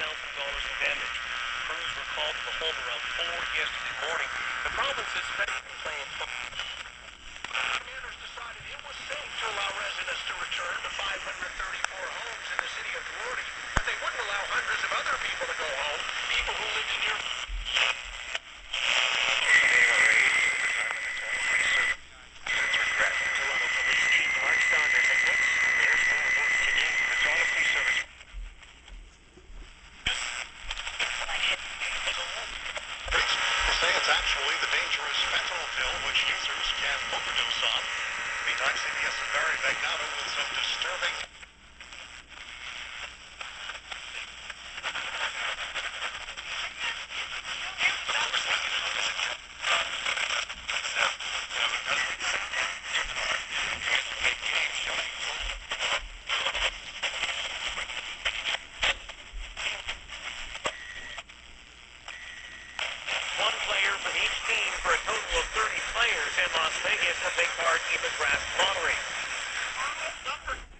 in damage. Crews were called to the home around 4 yesterday morning. The province is playing. Commanders decided it was safe to allow residents to return to 534 homes in the city of Florida, but they wouldn't allow hundreds of other people to go home, people who lived in near. Say it's actually the dangerous fentanyl pill which users can overdose on. Meantime, CBS's Barry Magnano with some disturbing. One player from each team for a total of 30 players in Las Vegas to take part in the draft lottery.